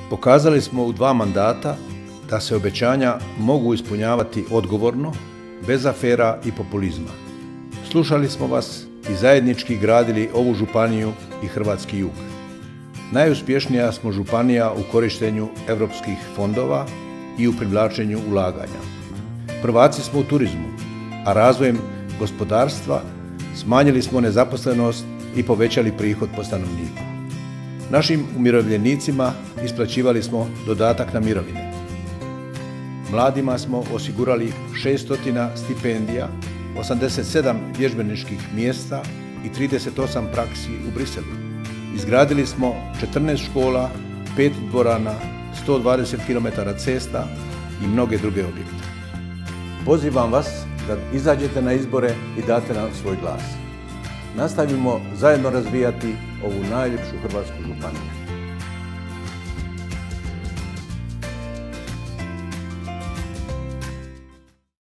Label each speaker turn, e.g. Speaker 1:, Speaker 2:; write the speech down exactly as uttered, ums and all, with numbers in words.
Speaker 1: Pokazali smo u dva mandata da se obećanja mogu ispunjavati odgovorno, bez afera i populizma. Slušali smo vas i zajednički gradili ovu županiju i hrvatski jug. Najuspješnija smo županija u korištenju europskih fondova i u privlačenju ulaganja. Prvaci smo u turizmu, a razvojem gospodarstva smanjili smo nezaposlenost i povećali prihod po stanovniku. Našim umirovljenicima isplaćivali smo dodatak na mirovine. Mladima smo osigurali šesto stipendija, osamdeset sedam vježbeničkih mjesta i trideset osam praksi u Briselu. Izgradili smo četrnaest škola, pet dvorana, sto dvadeset kilometara cesta i mnoge druge objekte. Pozivam vas da izađete na izbore i date nam svoj glas. Nastavimo zajedno razvijati ovu najljepšu hrvatsku županiju.